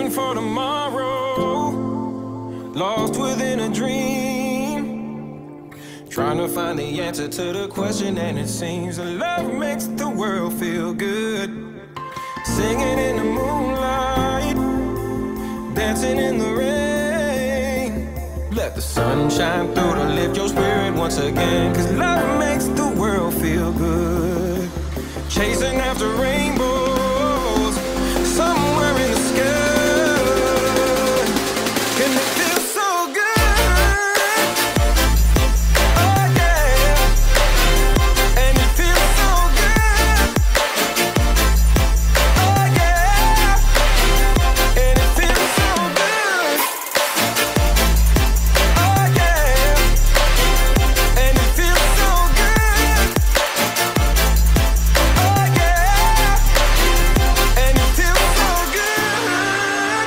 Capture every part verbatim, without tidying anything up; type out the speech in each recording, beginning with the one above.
waiting for tomorrow, lost within a dream, trying to find the answer to the question, and it seems that love makes the world feel good. Singing in the moonlight, dancing in the rain, let the sun shine through to lift your spirit once again, 'cause love makes the world feel good. Chasing after rainbows somewhere in the sky, and it feels so good. Oh yeah, and it feels so good. Oh yeah, and it feels so good. Oh yeah, and it feels so good. Oh yeah, and it feels so good.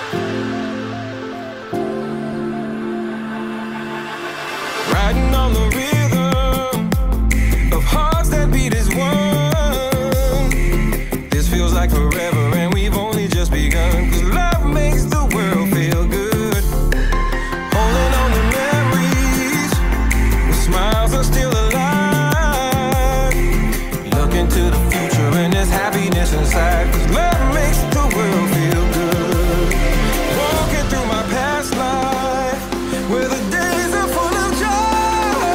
Riding on the rhythm of hearts that beat as one. This feels like forever, and we've only just begun, 'cause love makes the world feel good. Holding on to memories where smiles are still alive. Look into the future and there's happiness inside, 'cause love makes the world feel good. Walking through my past life where the days are full of joy,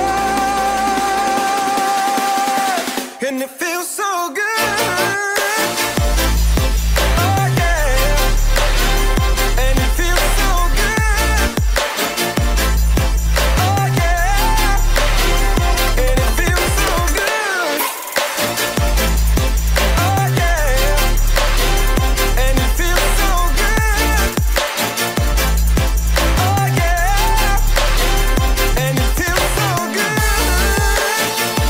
and it feels so good. Oh yeah, and it feels so good. Oh yeah, and it feels so good. Oh yeah, and it feels so good. Oh yeah, and it feels so good.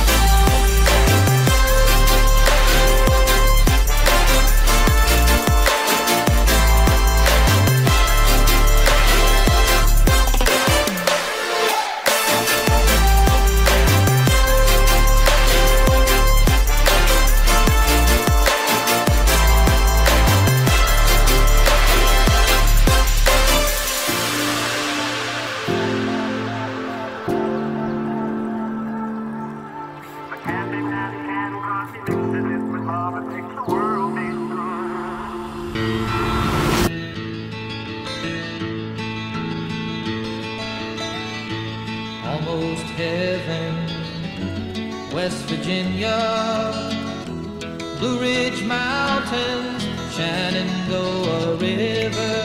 Almost heaven, West Virginia, Blue Ridge Mountains, Shenandoah River.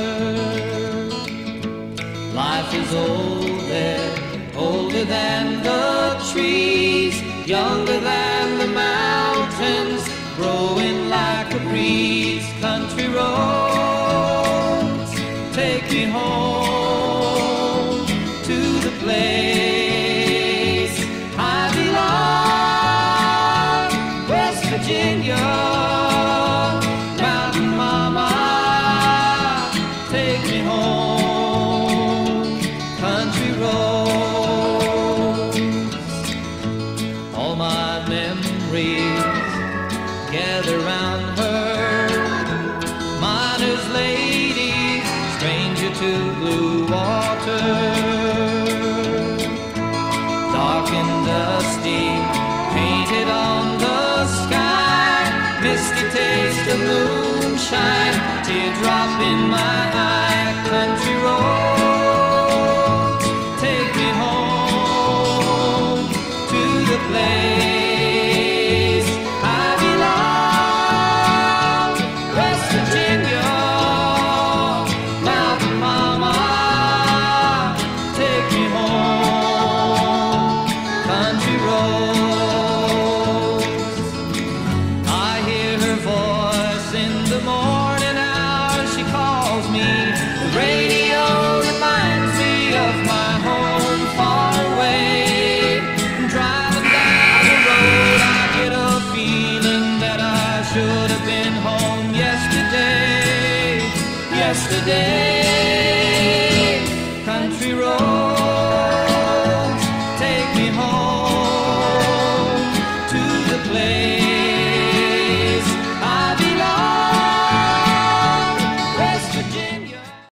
Life is old there, older than the trees, younger than the mountains, growing like a breeze. Country roads, take me home to the place I belong. West Virginia, Mountain Mama, take me home. Country roads, all my memories gather round her. Miner's lady, stranger to blue water, dark and dusty, painted on the sky, misty taste of moonshine, teardrop in my eye. Country